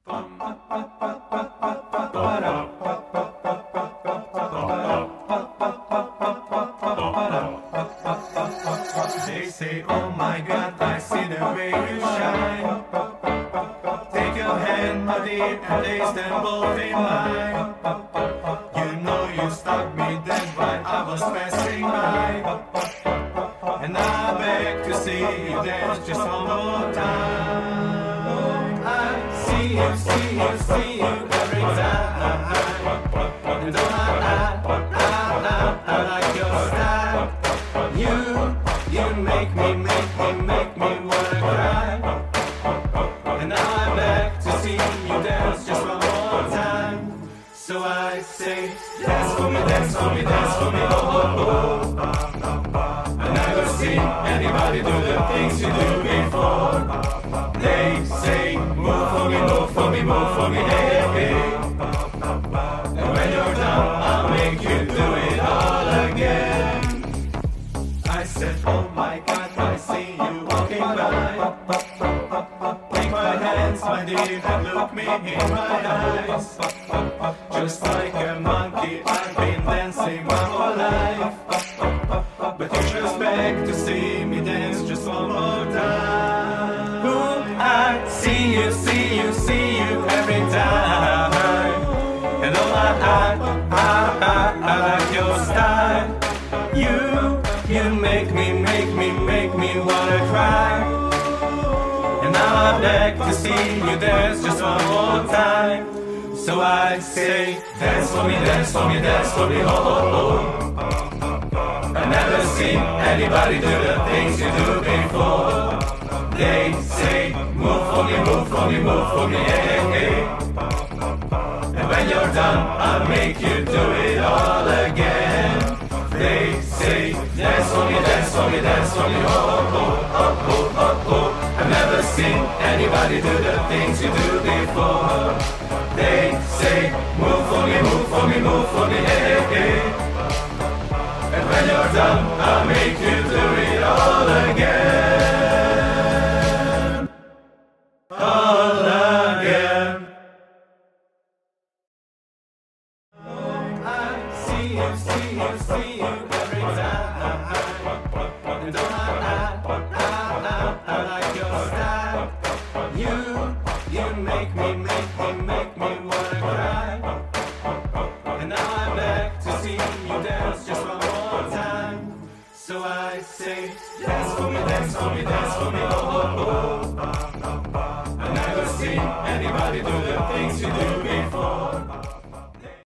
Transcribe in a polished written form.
They say, oh my God, I see the way you shine. Take your hand, buddy, and place them both in mine. You know you struck me dead while I was passing by. And I beg to see you dance just one more time. I see you every time. And oh I like your style. You make me wanna cry. And now I'm back to see you dance just one more time. So I say, dance for me, dance for me, dance for me, oh, oh, oh. I never seen anybody do the things you do before. They say, move for me, move for me, move for me, hey, hey. And when you're done, I'll make you do it all again. I said, oh my God, I see you walking by. Take my hands, my dear, and look me in my eyes. Just like a monkey, I've been dancing my whole life. But you just beg to see me dance just one more time. Ooh, I see you every time. And oh, I like your style. You make me wanna cry. And now I'm back to see you dance just one more time. So I say, dance for me, dance for me, dance for me, oh, oh, oh. I never seen anybody do the things you do before. They say, move for me, move for me, move for me, hey, hey. And when you're done, I'll make you do it all again. They say, dance for me, dance for me, dance for me, oh, oh, oh, oh, oh, oh. I've never seen anybody do the things you do before. They say, move for me, move for me, move for me, hey, hey. And when you're done, I'll make you do it all again. All again. I see you every time. And oh, I like your style. You make me wanna cry. And now I'm back to see you dance just one more time. So I say, dance for me, dance for me, dance for me, oh, oh, oh. I've never seen anybody do that.